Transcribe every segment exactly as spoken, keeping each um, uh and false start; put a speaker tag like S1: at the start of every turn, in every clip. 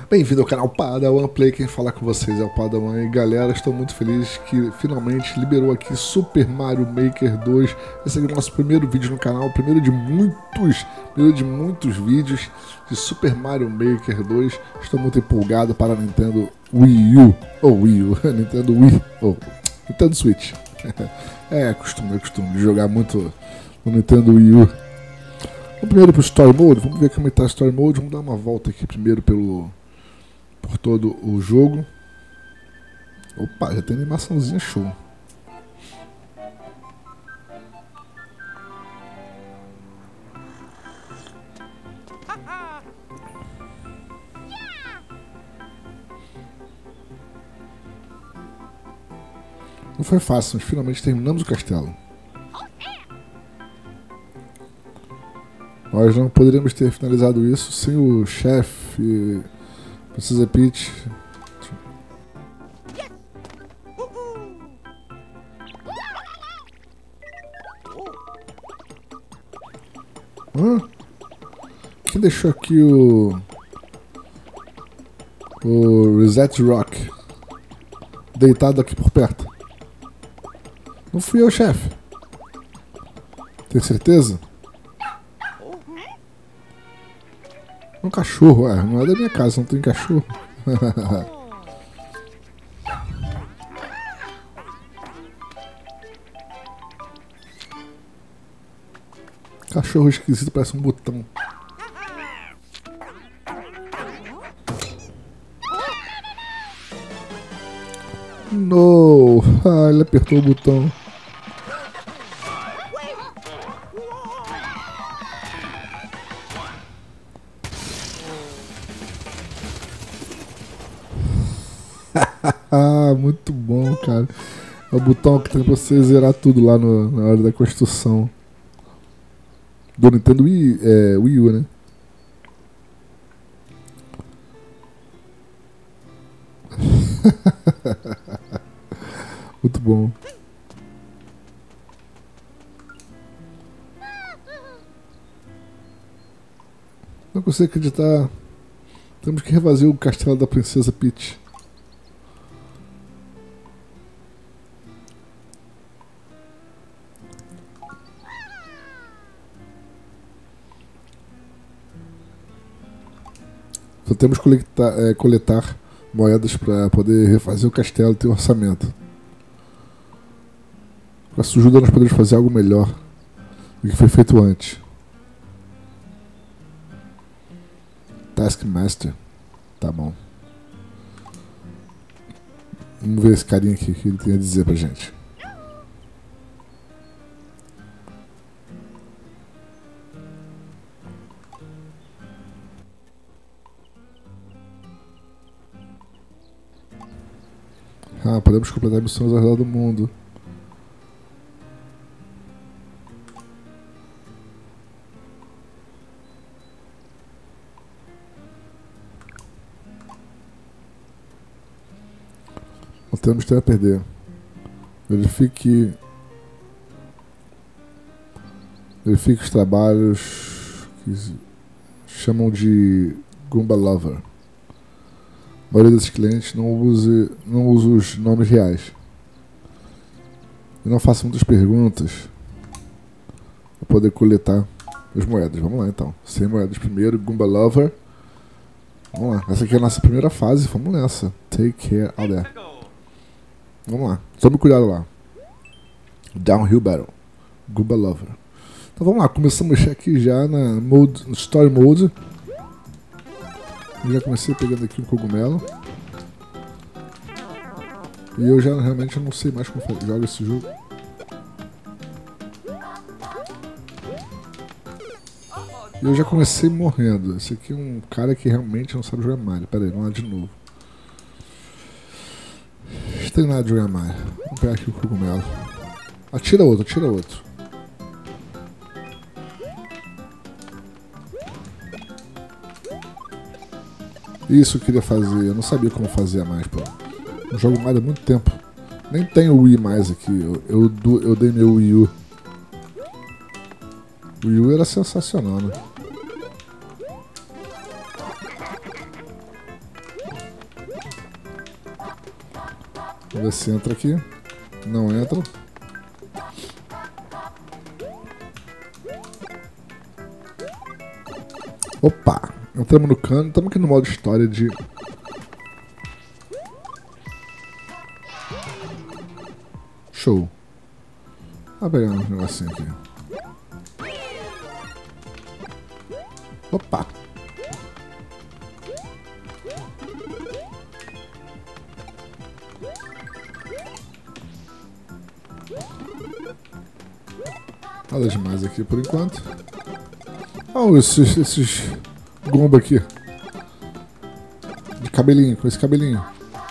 S1: Bem-vindo ao canal Padawan Play, quem fala com vocês é o Padawan. E galera, estou muito feliz que finalmente liberou aqui Super Mario Maker dois. Esse aqui é o nosso primeiro vídeo no canal, primeiro de muitos, primeiro de muitos vídeos de Super Mario Maker dois. Estou muito empolgado para a Nintendo Wii U, ou Wii U, Nintendo Wii, ou Nintendo Switch. É costume, é costume de jogar muito no Nintendo Wii U. Vamos primeiro para o Story Mode, vamos ver como está o Story Mode. Vamos dar uma volta aqui primeiro pelo... por todo o jogo. Opa, já tem animaçãozinha show. Não foi fácil, mas finalmente terminamos o castelo. Nós não poderíamos ter finalizado isso sem o chefe Princesa Peach. Hã? Quem deixou aqui o... o Reset Rock deitado aqui por perto? Não fui eu, chefe. Tem certeza? Um cachorro, ué, não é da minha casa, não tem cachorro. Cachorro esquisito, parece um botão. No, ah, ele apertou o botão. Ah, muito bom, cara. É o botão que tem pra você zerar tudo lá no, na hora da construção. Do Nintendo Wii, é, Wii U, né? Muito bom. Não consigo acreditar. Temos que refazer o castelo da Princesa Peach. Só temos que coletar, é, coletar moedas para poder refazer o castelo e ter orçamento. Com a sua ajuda nós podemos fazer algo melhor do que foi feito antes. Taskmaster. Tá bom. Vamos ver esse carinha aqui, o que ele tem a dizer pra gente. Ah, podemos completar missões ao redor do mundo. Não temos tempo a perder. Verifique... Verifique os trabalhos que chamam de Goomba Lover. A maioria desses clientes não use, não usa os nomes reais. E não faça muitas perguntas para poder coletar as moedas. Vamos lá então. cem moedas primeiro, Goomba Lover. Vamos lá. Essa aqui é a nossa primeira fase. Vamos nessa. Take care out there. Vamos lá. Tome cuidado lá. Downhill Battle. Goomba Lover. Então vamos lá. Começamos aqui já na mode, no Story Mode. Eu já comecei pegando aqui um cogumelo. E eu já realmente não sei mais como joga esse jogo. E eu já comecei morrendo. Esse aqui é um cara que realmente não sabe jogar Mario. Pera aí, vamos lá de novo. Não tem nada de jogar Mario. Vamos pegar aqui o cogumelo. Atira outro, atira outro. Isso eu queria fazer, eu não sabia como fazia mais, pô. Não jogo Mario há muito tempo. Nem tenho o Wii mais aqui, eu, eu, eu dei meu Wii U. O Wii U era sensacional, né? Deixa eu ver se entra aqui. Não entra. Opa! Entramos no cano. Estamos aqui no modo história de... Show. Vou pegar uns negocinhos aqui. Opa! Nada demais aqui por enquanto. Oh, esses, esses gomba aqui. De cabelinho, com esse cabelinho.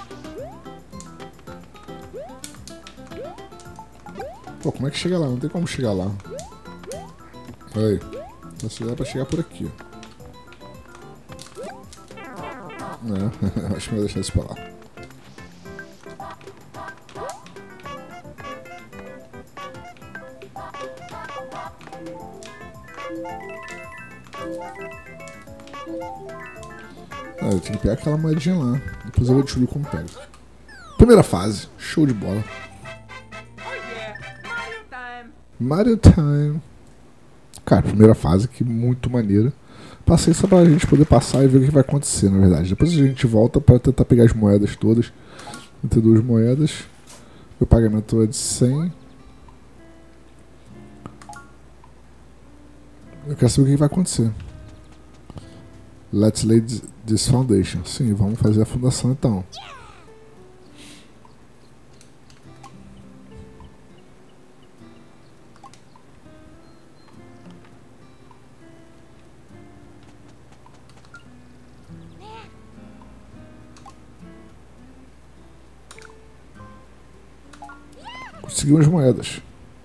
S1: Pô, como é que chega lá? Não tem como chegar lá. Olha aí. Só se dá pra chegar por aqui. É, acho melhor deixar isso pra lá. Ah, eu tenho que pegar aquela moedinha lá. Depois eu vou descobrir como pega. Primeira fase. Show de bola. Mario Time. Cara, primeira fase aqui, muito maneira. Passei só pra gente poder passar e ver o que vai acontecer, na verdade. Depois a gente volta pra tentar pegar as moedas todas. Vou ter duas moedas. O pagamento é de cem. Eu quero saber o que vai acontecer. Let's lay this foundation. Sim, vamos fazer a fundação então. Conseguimos as moedas.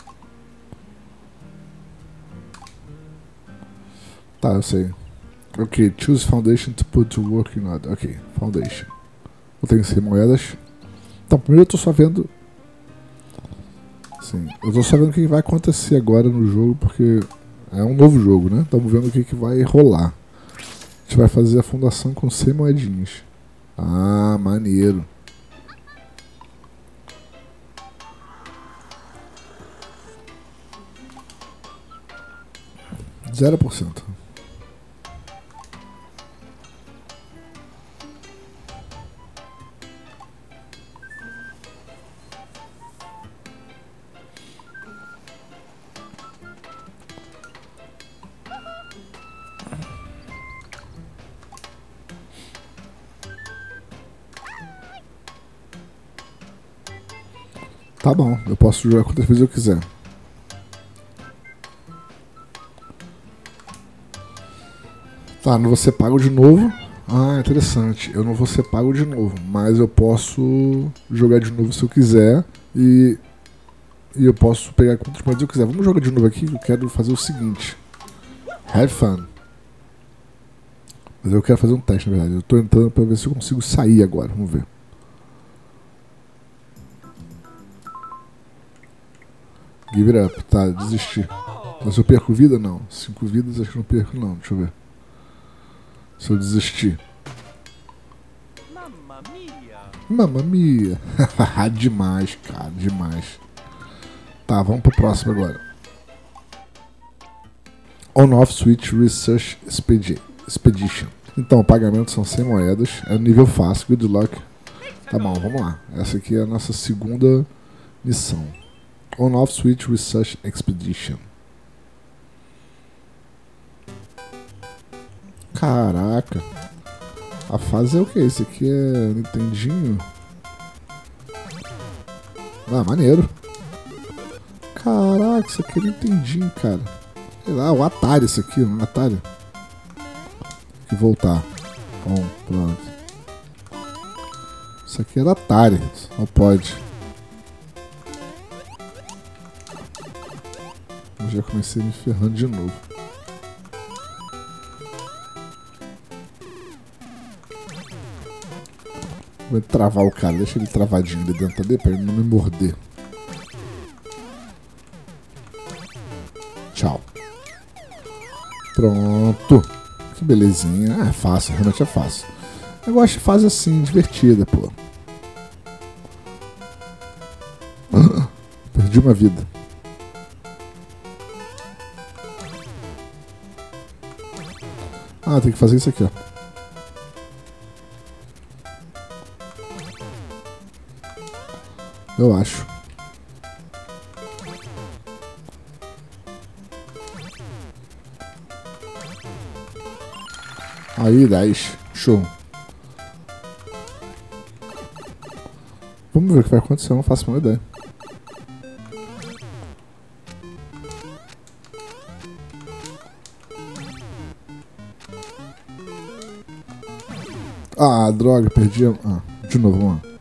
S1: Tá, eu sei. Ok, choose foundation to put to work in order. Ok, foundation. Eu tenho que ser moedas. Então, primeiro eu tô só vendo... Sim, eu tô só vendo o que vai acontecer agora no jogo, porque é um novo jogo, né? Estamos vendo o que, que vai rolar. A gente vai fazer a fundação com cem moedinhas. Ah, maneiro. Zero por cento. Tá bom, eu posso jogar quantas vezes eu quiser. Tá, não vou ser pago de novo. Ah, interessante. Eu não vou ser pago de novo, mas eu posso jogar de novo se eu quiser. E, e eu posso pegar quantos moedas eu quiser. Vamos jogar de novo aqui, que eu quero fazer o seguinte. Have fun. Mas eu quero fazer um teste, na verdade. Eu tô entrando pra ver se eu consigo sair agora. Vamos ver. Give it up. Tá, desistir. Mas eu perco vida? Não. Cinco vidas acho que não perco, não. Deixa eu ver. Se eu desistir. Mamma mia. Mamma mia. Demais, cara. Demais. Tá, vamos pro próximo agora. On-Off Switch Research Expedition. Então, o pagamento são cem moedas. É um nível fácil. Good luck. Tá bom, vamos lá. Essa aqui é a nossa segunda missão. On-Off Switch Research Expedition. Caraca. A fase é o que? Esse aqui é Nintendinho? Ah, maneiro. Caraca, isso aqui é Nintendinho, cara. Sei lá, o Atari esse aqui, o Atari. Tem que voltar. Bom, pronto. Isso aqui era Atari. Não pode. Eu já comecei me ferrando de novo. Vou travar o cara, deixa ele travadinho ali dentro ali pra ele não me morder. Tchau. Pronto. Que belezinha. Ah, é fácil, realmente é fácil. Eu gosto de fase assim, divertida, pô. Perdi uma vida. Ah, tem que fazer isso aqui, ó. Eu acho. Aí, dez. Show. Vamos ver o que vai acontecer, eu não faço a menor ideia. Ah, droga, perdi a... Ah, de novo, vamos lá.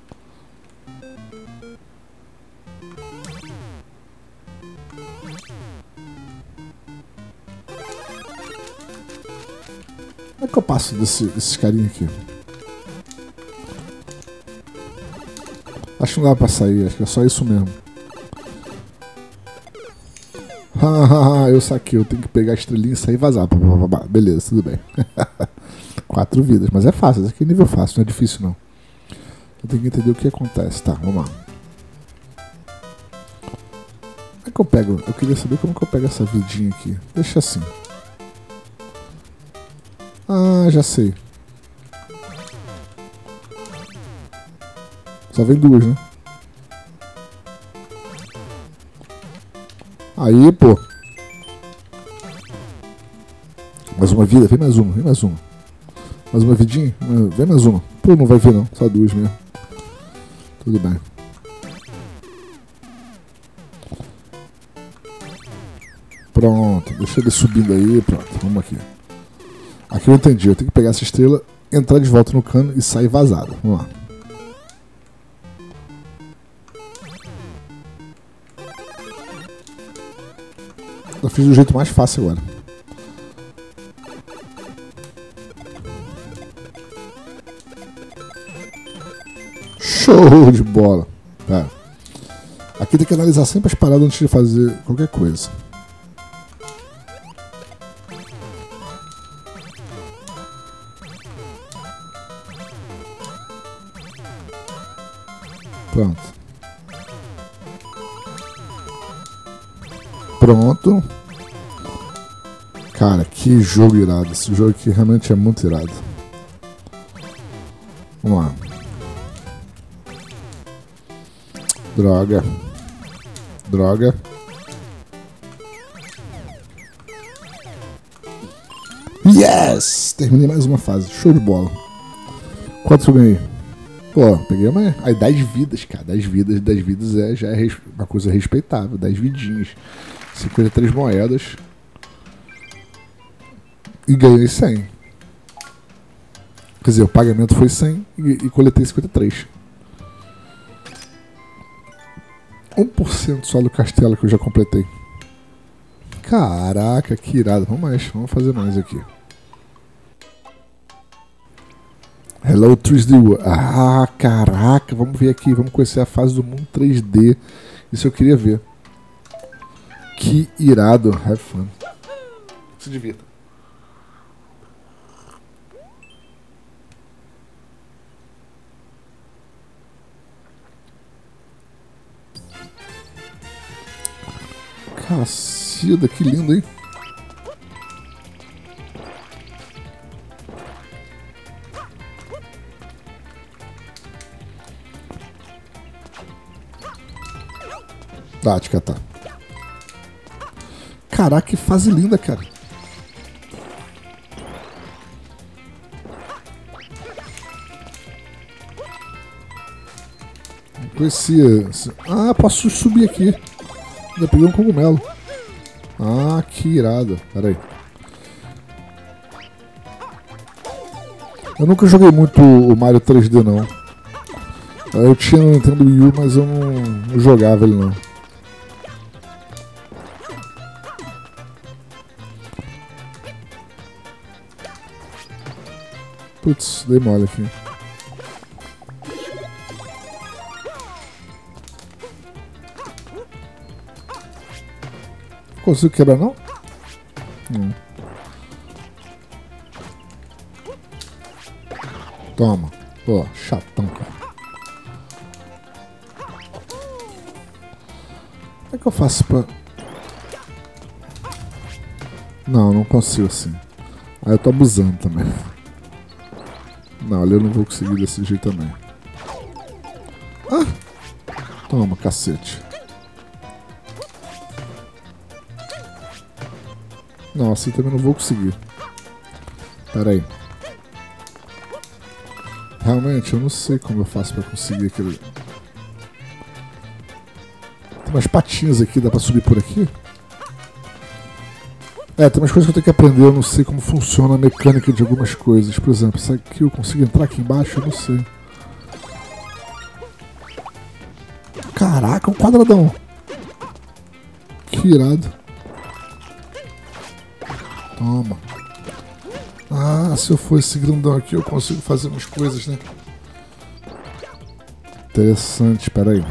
S1: Como é que eu passo desse, desses carinha aqui? Acho que não dá pra sair, acho que é só isso mesmo. Hahaha, eu saquei, eu tenho que pegar a estrelinha e sair e vazar. Beleza, tudo bem. Quatro vidas, mas é fácil, isso aqui é nível fácil, não é difícil não. Eu tenho que entender o que acontece. Tá, vamos lá. Como é que eu pego? Eu queria saber como que eu pego essa vidinha aqui. Deixa assim. Ah, já sei. Só vem duas, né? Aí, pô. Mais uma vida, vem mais uma, vem mais uma. Mais uma vidinha? Vem mais uma. Pô, não vai ver não, só duas mesmo. Tudo bem. Pronto, deixa ele subindo aí, pronto, vamos aqui. Aqui eu entendi, eu tenho que pegar essa estrela, entrar de volta no cano e sair vazado. Vamos lá. Eu fiz do jeito mais fácil agora. Show de bola. Tá. Aqui tem que analisar sempre as paradas antes de fazer qualquer coisa. Pronto. Pronto. Cara, que jogo irado. Esse jogo aqui realmente é muito irado. Vamos lá. Droga. Droga. Yes! Terminei mais uma fase. Show de bola. Quantos eu ganhei? Pô, peguei uma... Aí dez vidas, cara. dez vidas, dez vidas é, já é uma coisa respeitável. dez vidinhas. cinquenta e três moedas. E ganhei cem. Quer dizer, o pagamento foi cem e, e coletei cinquenta e três. um por cento só do castelo que eu já completei. Caraca, que irado. Vamos mais, vamos fazer mais aqui. Hello três D World. Ah, caraca, vamos ver aqui. Vamos conhecer a fase do mundo três D. Isso eu queria ver. Que irado. Have fun. Se divirta. Cacida, que lindo, hein? Tá, te catar. Caraca, que fase linda, cara. Não conhecia. Ah, posso subir aqui. Já peguei um cogumelo. Ah, que irado. Pera aí. Eu nunca joguei muito o Mario três D, não. Eu tinha no Nintendo Wii U, mas eu não, não jogava ele, não. Putz, dei mole aqui. Consigo quebrar, não? Hum. Toma. Pô, chatão, cara. Como é que eu faço pra... Não, não consigo assim. Aí eu tô abusando também. Não, ali eu não vou conseguir desse jeito também. Ah! Toma, cacete. Não, assim também não vou conseguir. Pera aí. Realmente, eu não sei como eu faço pra conseguir aquele... Tem umas patinhas aqui, dá pra subir por aqui? É, tem umas coisas que eu tenho que aprender, eu não sei como funciona a mecânica de algumas coisas. Por exemplo, isso aqui eu consigo entrar aqui embaixo? Eu não sei. Caraca, um quadradão! Que irado. Toma. Ah, se eu for esse grandão aqui eu consigo fazer umas coisas, né? Interessante, peraí.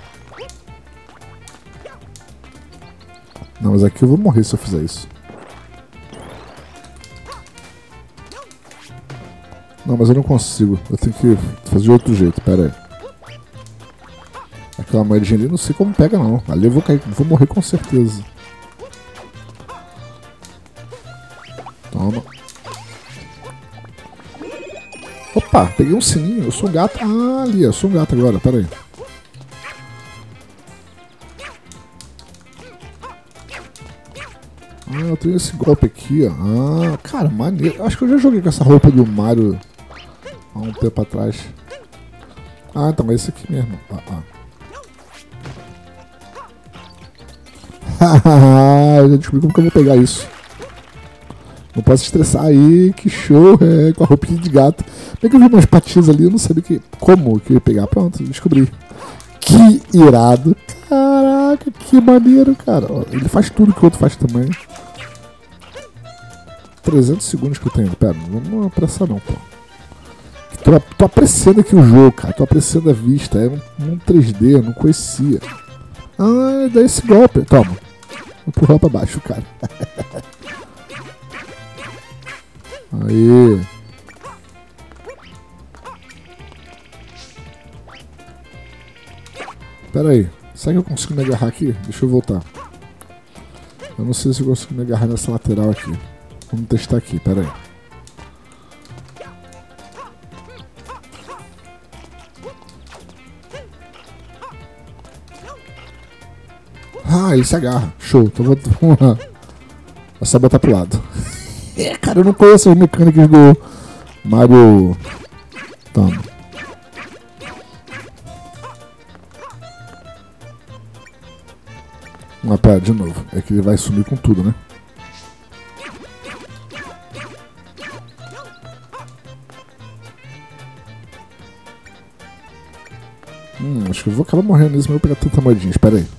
S1: Não, mas aqui eu vou morrer se eu fizer isso. Não, mas eu não consigo. Eu tenho que fazer de outro jeito, pera aí. Aquela moedinha ali, não sei como pega não. Ali eu vou cair, vou morrer com certeza. Toma. Opa, peguei um sininho. Eu sou um gato. Ah, ali, eu sou um gato agora, pera aí. Ah, eu tenho esse golpe aqui, ó. Ah, cara, maneiro. Eu acho que eu já joguei com essa roupa do Mario há um tempo atrás. Ah, então é esse aqui mesmo. Ah, ah. Eu já descobri como que eu vou pegar isso. Não posso estressar aí, que show, é, com a roupinha de gato. Bem que eu vi umas patinhas ali, eu não sabia que, como que eu ia pegar. Pronto, descobri. Que irado. Caraca, que maneiro, cara. Ó, ele faz tudo que o outro faz também. trezentos segundos que eu tenho. Pera, não vamos apressar não, pô. Tô, tô apreciando aqui o jogo, cara. Tô apreciando a vista. É um, um três D, eu não conhecia. Ah, dá esse golpe. Toma. Vou empurrar pra baixo, cara. Aí. Pera aí. Será que eu consigo me agarrar aqui? Deixa eu voltar. Eu não sei se eu consigo me agarrar nessa lateral aqui. Vamos testar aqui, pera aí. Ah, ele se agarra. Show. Então vamos lá. É só botar pro lado. É, cara, eu não conheço as mecânicas do Mario. Toma. Uma pera, de novo. É que ele vai sumir com tudo, né? Hum, acho que eu vou acabar morrendo nisso, mas eu vou pegar tanta moedinha. Espera aí.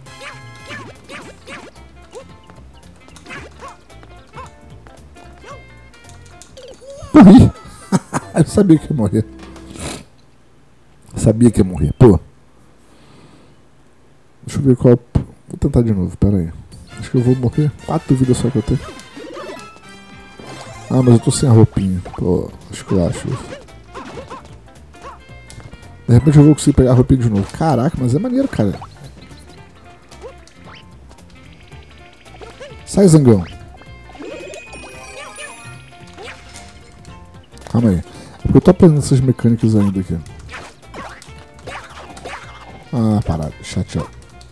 S1: Morri! Eu sabia que ia morrer. Eu sabia que ia morrer, pô. Deixa eu ver qual. Vou tentar de novo, pera aí. Acho que eu vou morrer. Quatro vidas só que eu tenho. Ah, mas eu tô sem a roupinha. Pô, acho que eu acho. De repente eu vou conseguir pegar a roupinha de novo. Caraca, mas é maneiro, cara. Sai, zangão. Calma aí. É porque eu tô aprendendo essas mecânicas ainda aqui. Ah, parado. Chateado.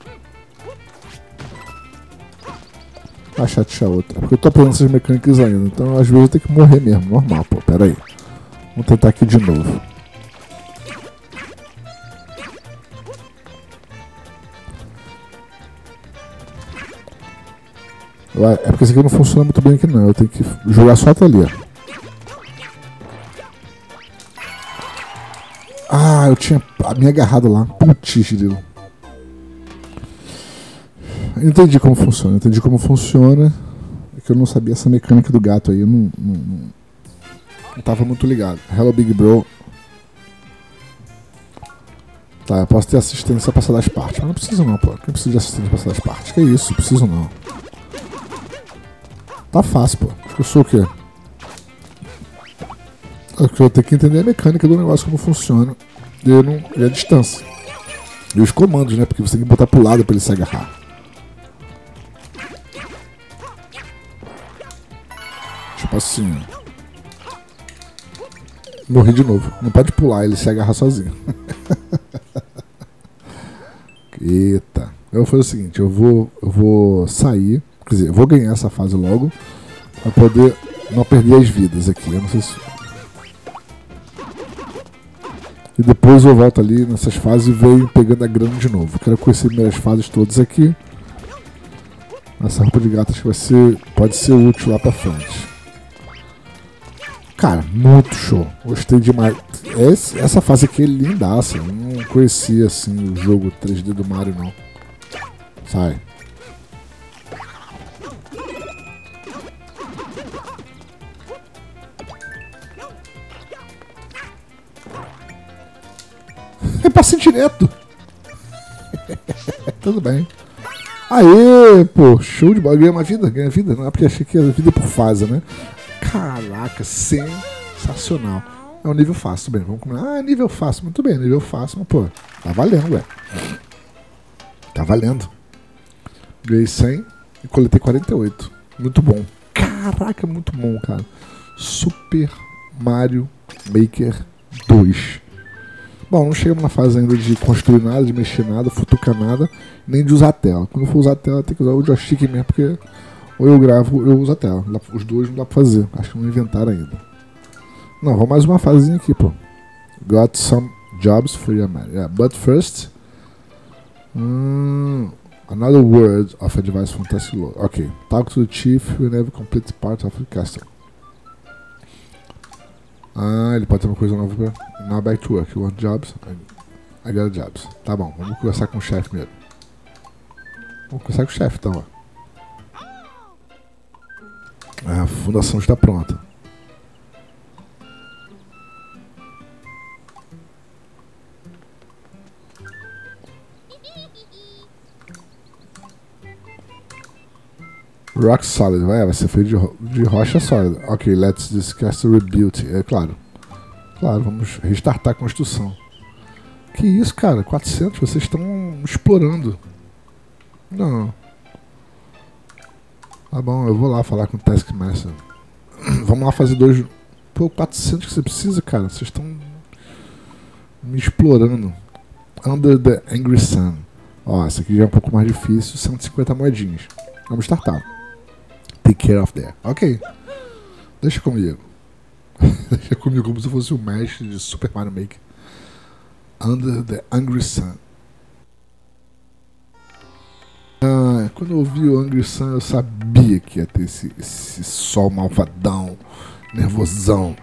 S1: Ah, chatear outra. É porque eu tô aprendendo essas mecânicas ainda. Então às vezes eu tenho que morrer mesmo. Normal, pô. Pera aí. Vamos tentar aqui de novo. É porque esse aqui não funciona muito bem aqui não. Eu tenho que jogar só até ali, ó. Ah, eu tinha me agarrado lá. Putz, grilo. Entendi como funciona. Entendi como funciona. É que eu não sabia essa mecânica do gato aí. Eu não, não, não, não tava muito ligado. Hello, Big Bro. Tá, eu posso ter assistência pra passar das partes. Mas não preciso não, pô. Quem precisa de assistência pra passar das partes? Que isso? Preciso não. Tá fácil, pô. Acho que eu sou o quê? Eu vou ter que entender a mecânica do negócio, como funciona. E, eu não, e a distância. E os comandos, né? Porque você tem que botar pro lado pra ele se agarrar. Tipo assim. Morri de novo. Não pode pular, ele se agarra sozinho. Eita. Eu vou fazer o seguinte, eu vou, eu vou sair. Quer dizer, eu vou ganhar essa fase logo. Pra poder não perder as vidas aqui. Eu não sei se... E depois eu volto ali nessas fases e venho pegando a grana de novo. Quero conhecer minhas fases todas aqui. Essa roupa de gato acho que vai ser, pode ser útil lá pra frente. Cara, muito show. Gostei demais. Esse, essa fase aqui é lindaça. Eu não conhecia assim o jogo três D do Mario não. Sai. É passe direto. Tudo bem. Aê, pô, show de bola. Ganhei uma vida, ganhei vida. Não é porque achei que era vida por fase, né? Caraca, sensacional. É um nível fácil, bem, vamos comer. Ah, nível fácil, muito bem, nível fácil, mas pô, tá valendo, ué. Tá valendo. Ganhei cem e coletei quarenta e oito. Muito bom. Caraca, muito bom, cara. Super Mario Maker dois. Bom, não chegamos na fase ainda de construir nada, de mexer nada, futucar nada, nem de usar a tela. Quando eu for usar a tela, tem que usar o joystick mesmo, porque ou eu gravo ou eu uso a tela. Os dois não dá pra fazer, acho que não inventaram ainda. Não, vamos mais uma fasezinha aqui, pô. Got some jobs for your man. Yeah, but first... Hum, another word of advice from Tesla. Ok, talk to the chief whenever complete part of the castle. Ah, ele pode ter uma coisa nova pra... Now back to work. You want jobs? I, I got jobs. Tá bom, vamos conversar com o chefe primeiro. Vamos conversar com o chefe então, ó. A fundação está pronta. Rock solid, vai, vai ser feito de, ro de rocha sólida. Ok, let's discuss the rebuild. É claro. Claro, vamos restartar a construção. Que isso, cara? quatrocentos? Vocês estão explorando. Não. Tá bom, eu vou lá falar com o Taskmaster. Vamos lá fazer dois... Pô, quatrocentos que você precisa, cara. Vocês estão me explorando. Under the Angry Sun. Ó, essa aqui já é um pouco mais difícil. cento e cinquenta moedinhas. Vamos startar. Take care of that. Ok. Deixa comigo. Deixa comigo como se fosse o mestre de Super Mario Maker. Under the Angry Sun. Ah, quando eu ouvi o Angry Sun, eu sabia que ia ter esse, esse sol malvadão, nervosão.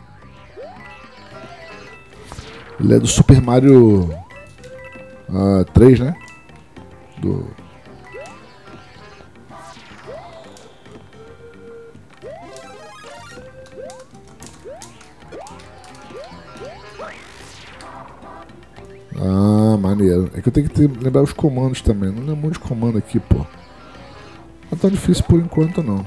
S1: Ele é do Super Mario uh, três, né? Do... Ah, maneiro. É que eu tenho que ter, lembrar os comandos também. Não lembro muito de comando aqui, pô. Não é tão difícil por enquanto, não.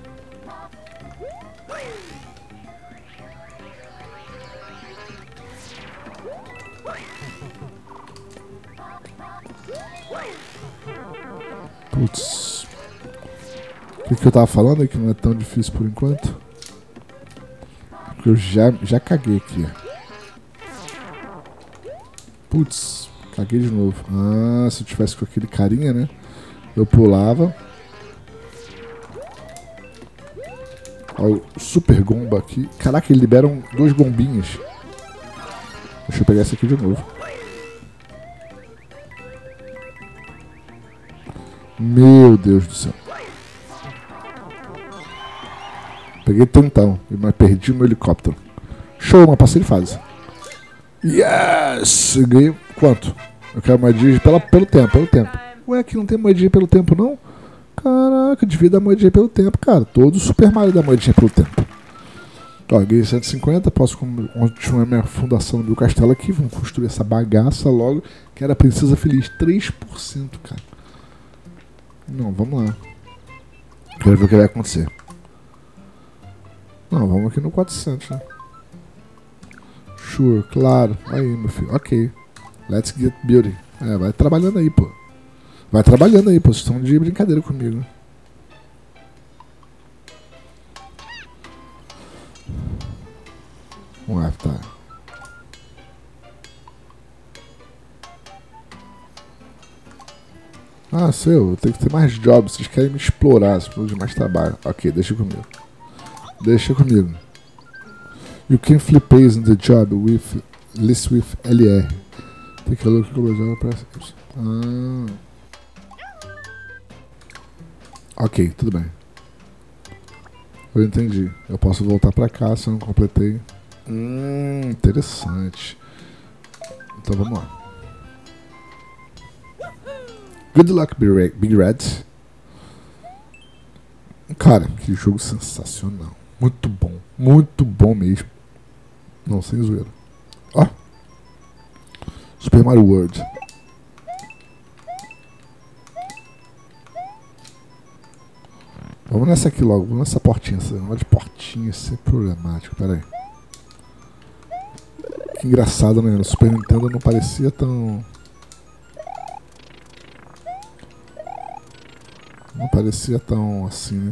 S1: Putz. O que, que eu tava falando aí que não é tão difícil por enquanto? Porque eu já, já caguei aqui. Putz, caguei de novo. Ah, se eu tivesse com aquele carinha, né? Eu pulava. Olha o super gomba aqui. Caraca, ele libera um, dois gombinhas. Deixa eu pegar esse aqui de novo. Meu Deus do céu. Peguei tantão, mas perdi o meu helicóptero. Show, mas passei de fase. Yes! Eu ganhei quanto? Eu quero moedinha pela, pelo tempo, pelo tempo. Ué, aqui não tem moedinha pelo tempo, não? Caraca, devia dar moedinha pelo tempo, cara. Todo Super Mario dá moedinha pelo tempo. Ó, ganhei cento e cinquenta, posso continuar minha fundação do meu castelo aqui. Vamos construir essa bagaça logo. Que era a Princesa Feliz. três por cento, cara. Não, vamos lá. Quero ver o que vai acontecer. Não, vamos aqui no quatrocentos, né? Sure, claro. Aí, meu filho. Ok. Let's get building. É, vai trabalhando aí, pô. Vai trabalhando aí, pô. Vocês estão de brincadeira comigo. Um F, tá. Ah, seu, tem que ter mais jobs. Vocês querem me explorar, vocês precisam de mais trabalho. Ok, deixa comigo. Deixa comigo. You can flip pays in the job with list with L R. Take a look at Ah. Ok, tudo bem. Eu entendi. Eu posso voltar pra cá se eu não completei. Hum, interessante. Então vamos lá. Good luck, Big Red. Cara, que jogo sensacional. Muito bom. Muito bom mesmo. Não, sem zoeira. Ó. Super Mario World. Vamos nessa aqui logo. Vamos nessa portinha. Essa negócio de portinha, isso é problemático. Pera aí. Que engraçado, né? No Super Nintendo não parecia tão... Não parecia tão assim, né?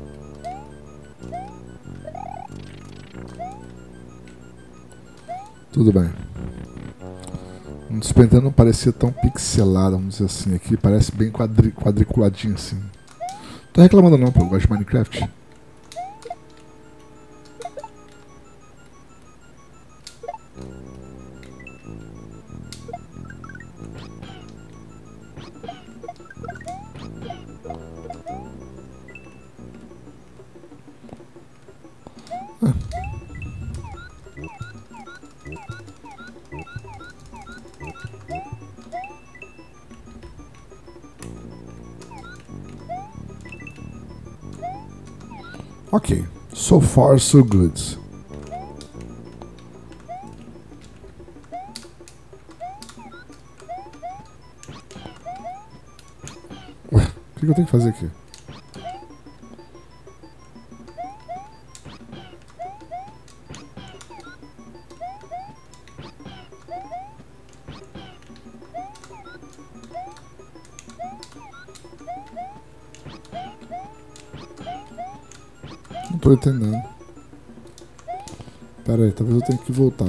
S1: Tudo bem. No Super Nintendo não parecia tão pixelado, vamos dizer assim. Aqui parece bem quadri quadriculadinho assim. Tô reclamando não, pô. Eu gosto de Minecraft. Ok, so far so good. Ué, o que eu tenho que fazer aqui? Não tô entendendo. Pera aí, talvez eu tenha que voltar.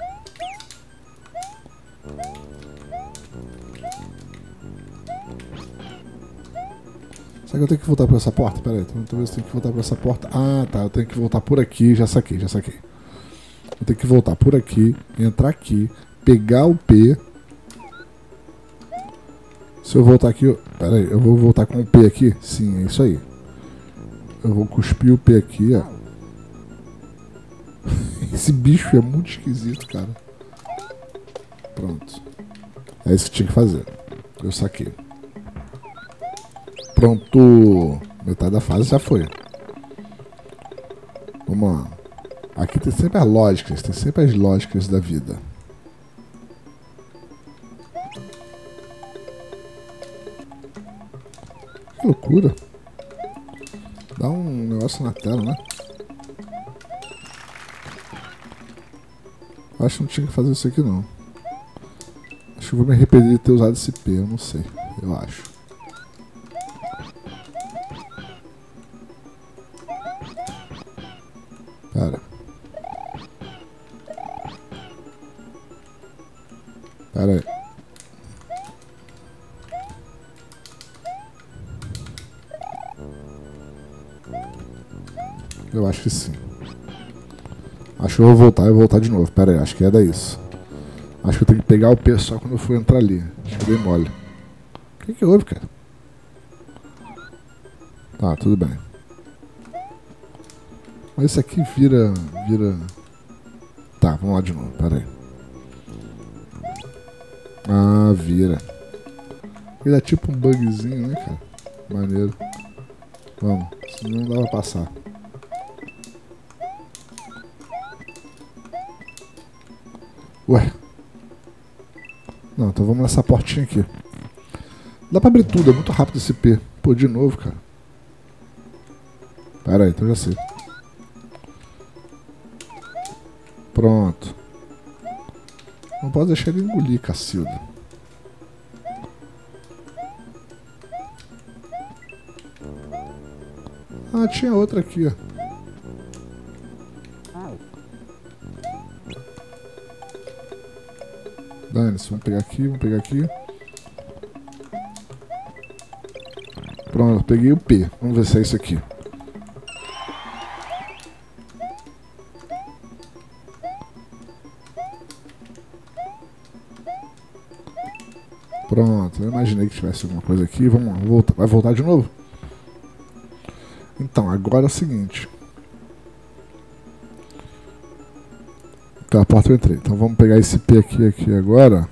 S1: Será que eu tenho que voltar pra essa porta? Pera aí, talvez eu tenha que voltar pra essa porta. Ah, tá, eu tenho que voltar por aqui. Já saquei, já saquei. Eu tenho que voltar por aqui, entrar aqui, pegar o P. Se eu voltar aqui... Eu... Pera aí, eu vou voltar com o P aqui? Sim, é isso aí. Eu vou cuspir o P aqui, ó. Esse bicho é muito esquisito, cara. Pronto. É isso que tinha que fazer. Eu saquei. Pronto. Metade da fase já foi. Vamos lá. Aqui tem sempre as lógicas. Tem sempre as lógicas da vida. Que loucura. Dá um negócio na tela, né? Acho que não tinha que fazer isso aqui, não. Acho que eu vou me arrepender de ter usado esse P, eu não sei. Eu acho. Pera. Pera aí. Eu acho que sim. Acho que eu vou voltar e voltar de novo. Pera aí, acho que era isso. Acho que eu tenho que pegar o P só quando eu for entrar ali. Acho que eu dei mole. O que que houve, cara? Tá, tudo bem. Mas esse aqui vira... vira... Tá, vamos lá de novo, pera aí. Ah, vira. Ele é tipo um bugzinho, né, cara? Maneiro. Vamos, senão não dá pra passar. Ué. Não, então vamos nessa portinha aqui. Dá pra abrir tudo, é muito rápido esse P. Pô, de novo, cara. Pera aí, então já sei. Pronto. Não pode deixar ele engolir, Cacilda. Ah, tinha outra aqui, ó. Dane-se, vamos pegar aqui, vamos pegar aqui. Pronto, peguei o P. Vamos ver se é isso aqui. Pronto, eu imaginei que tivesse alguma coisa aqui. Vamos lá, volta. Vai voltar de novo? Então, agora é o seguinte. Pela porta eu entrei. Então vamos pegar esse P aqui, aqui agora.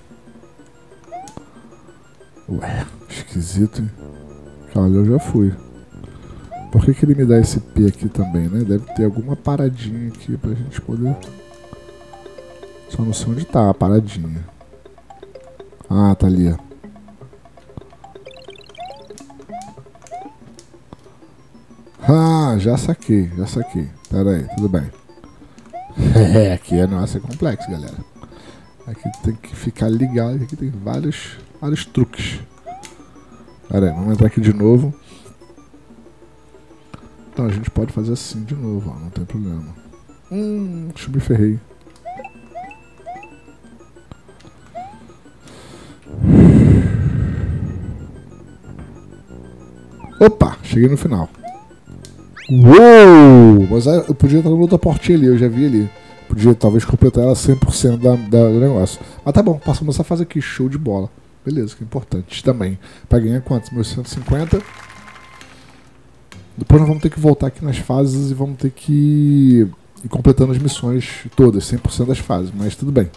S1: Ué, esquisito, hein? Olha, eu já fui. Por que que ele me dá esse P aqui também, né? Deve ter alguma paradinha aqui pra gente poder... Só não sei onde tá a paradinha. Ah, tá ali, ó. Ah, já saquei, já saquei. Pera aí, tudo bem. É, aqui é nossa, é complexo, galera. Aqui tem que ficar ligado, aqui tem vários, vários truques. Pera aí, vamos entrar aqui de novo. Então a gente pode fazer assim de novo, ó, não tem problema. Hum, acho que me ferrei. Opa, cheguei no final. Uou! Mas eu podia estar na outra portinha ali, eu já vi ali. Podia talvez completar ela cem por cento da, da, do negócio. Mas tá bom, passamos essa fase aqui, show de bola. Beleza, que é importante também. Pra ganhar quantos? Meus cento e cinquenta. Depois nós vamos ter que voltar aqui nas fases e vamos ter que ir completando as missões todas, cem por cento das fases, mas tudo bem.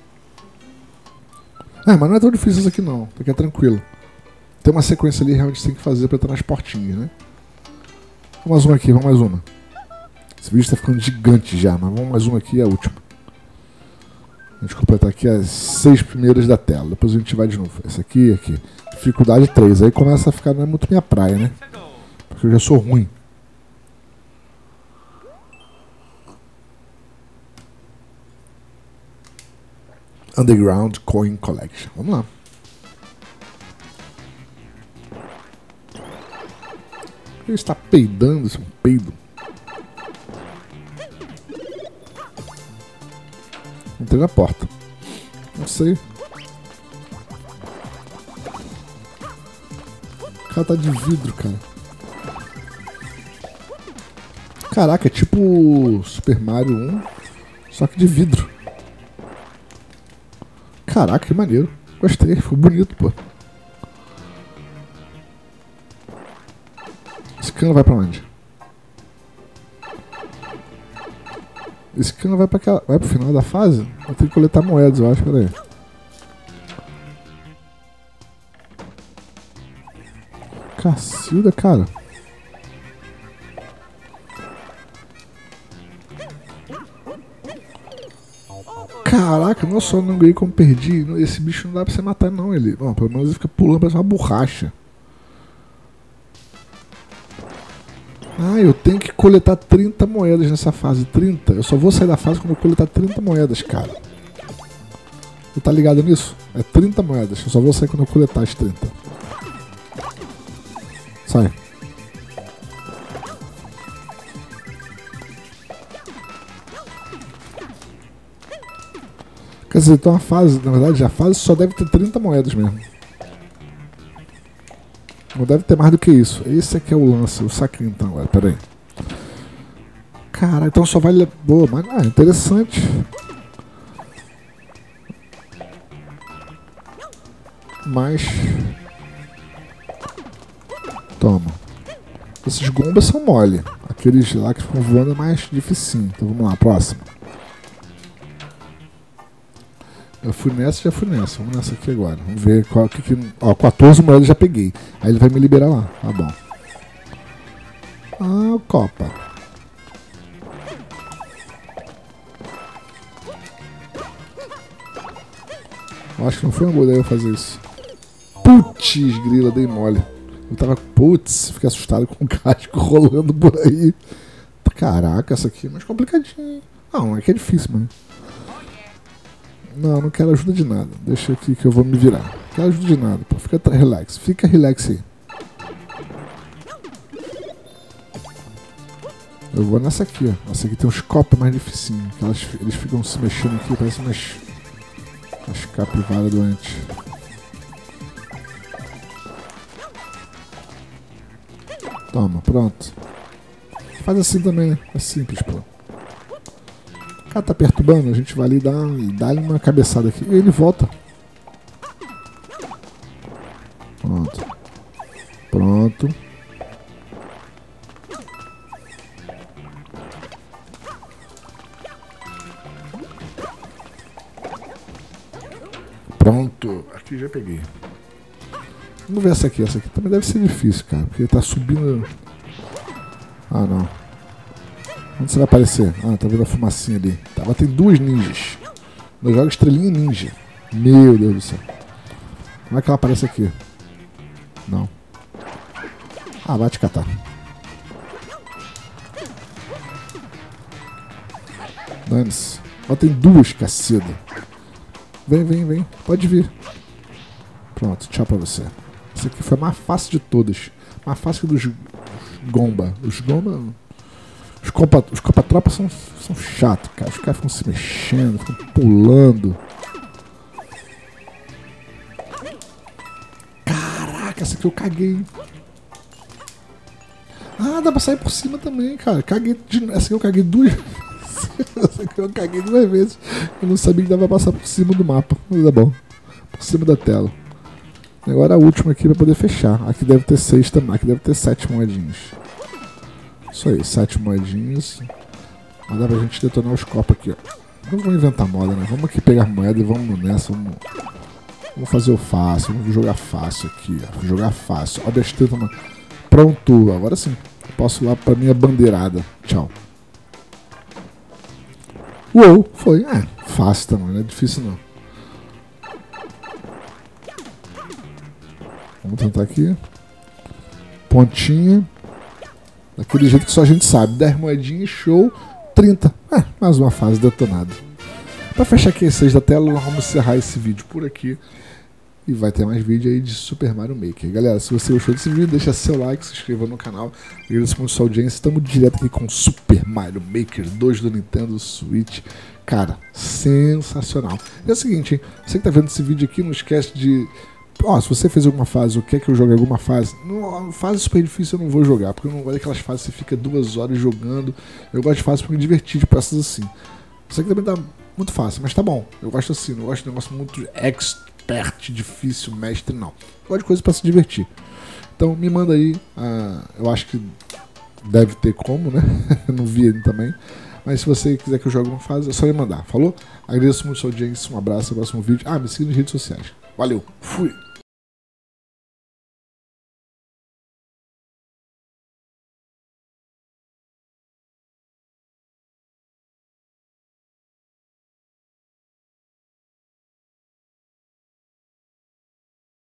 S1: É, mas não é tão difícil isso aqui não, isso aqui é tranquilo. Tem uma sequência ali realmente tem que fazer pra entrar nas portinhas, né? Vamos mais uma aqui, vamos mais uma. Esse vídeo tá ficando gigante já, mas vamos mais uma aqui e a última. A gente completar aqui as seis primeiras da tela, depois a gente vai de novo. Essa aqui e aqui. Dificuldade três, aí começa a ficar, não é muito minha praia, né? Porque eu já sou ruim. Underground Coin Collection. Vamos lá. Ele está peidando, esse é um peido. Entrei na porta. Não sei. O cara tá de vidro, cara. Caraca, é tipo Super Mario um, só que de vidro. Caraca, que maneiro. Gostei, ficou bonito, pô. Esse cano vai pra onde? Esse cano vai pra aquela... vai pro final da fase? Eu tenho que coletar moedas, eu acho, peraí. Cacilda, cara. Caraca, não só não ganhei como perdi. Esse bicho não dá pra você matar não, ele. Bom, pelo menos ele fica pulando pra uma borracha. Ah, eu tenho que coletar trinta moedas nessa fase. trinta? Eu só vou sair da fase quando eu coletar trinta moedas, cara. Você tá ligado nisso? É trinta moedas. Eu só vou sair quando eu coletar as trinta. Sai. Quer dizer, então a fase, na verdade, a fase só deve ter trinta moedas mesmo. Não deve ter mais do que isso. Esse aqui é o lance, o saquinho então agora, pera aí. Cara, então só vale... Boa, mas... Ah, interessante. Mas... Toma. Esses gombas são mole. Aqueles lá que ficam voando é mais dificinho. Então vamos lá, próximo. Eu fui nessa e já fui nessa. Vamos nessa aqui agora. Vamos ver qual que... que... Ó, quatorze moedas já peguei. Aí ele vai me liberar lá. Tá bom. Ah, copa. Eu acho que não foi uma boa ideia eu fazer isso. Putz, grila, dei mole. Eu tava, putz, fiquei assustado com o casco rolando por aí. Caraca, essa aqui é mais complicadinha. Não, é que é difícil, mano. Não, não quero ajuda de nada. Deixa aqui que eu vou me virar. Não quero ajuda de nada, pô. Fica relax. Fica relax aí. Eu vou nessa aqui, ó. Essa aqui tem uns copos mais dificinhos. Elas, eles ficam se mexendo aqui, parece umas... As capivaras doentes. Toma, pronto. Faz assim também, né? É simples, pô. O cara tá perturbando, a gente vai ali e dá, dá uma cabeçada aqui. E ele volta. Pronto. Pronto. Pronto. Aqui já peguei. Vamos ver essa aqui. Essa aqui também deve ser difícil, cara. Porque tá subindo... Ah, não. Onde você vai aparecer? Ah, tá vendo a fumacinha ali. Tá, ela tem duas ninjas. Eu jogo estrelinha ninja. Meu Deus do céu. Como é que ela aparece aqui? Não. Ah, vai te catar. Dane-se. Ela tem duas, caceta. Vem, vem, vem. Pode vir. Pronto, tchau pra você. Essa aqui foi a mais fácil de todas. Mais fácil que dos Gomba. Os Gomba... Os Copa, os Copa Tropa são, são chatos, cara. Os caras ficam se mexendo, ficam pulando. Caraca, essa aqui eu caguei. Ah, dá pra sair por cima também, cara. Caguei de... Essa aqui eu caguei duas Essa aqui eu caguei duas vezes. Eu não sabia que dava pra passar por cima do mapa. Mas é bom. Por cima da tela. Agora a última aqui pra poder fechar. Aqui deve ter seis também. Aqui deve ter sete moedinhas. Isso aí, sete moedinhas. Mas dá pra gente detonar os copos aqui, ó. Não vou inventar moda, né? Vamos aqui pegar moeda e vamos nessa. Vamos, vamos fazer o fácil. Vamos jogar fácil aqui, ó. Jogar fácil. Ó, besteira, mano. Pronto, agora sim. Posso ir lá pra minha bandeirada. Tchau. Uou, foi. É, fácil também, não é difícil não. Vamos tentar aqui. Pontinha. Daquele jeito que só a gente sabe. dez moedinhas, show. trinta. É, mais uma fase detonada. Pra fechar aqui as seis da tela, nós vamos encerrar esse vídeo por aqui. E vai ter mais vídeo aí de Super Mario Maker. Galera, se você gostou desse vídeo, deixa seu like, se inscreva no canal. Agradeço muito a sua audiência. Estamos direto aqui com Super Mario Maker dois do Nintendo Switch. Cara, sensacional. E é o seguinte, hein? Você que tá vendo esse vídeo aqui, não esquece de... Ó, oh, se você fez alguma fase ou quer que eu jogue alguma fase, não, fase super difícil eu não vou jogar, porque eu não gosto daquelas fases que você fica duas horas jogando. Eu gosto de fases para me divertir, de peças assim. Isso aqui também tá muito fácil, mas tá bom. Eu gosto assim, não gosto de negócio muito expert, difícil, mestre, não. Eu gosto de coisa para se divertir. Então me manda aí, uh, eu acho que deve ter como, né? Eu não vi ele também. Mas se você quiser que eu jogue uma fase, é só me mandar, falou? Agradeço muito a sua audiência, um abraço, até o próximo vídeo. Ah, me siga nas redes sociais. Valeu, fui!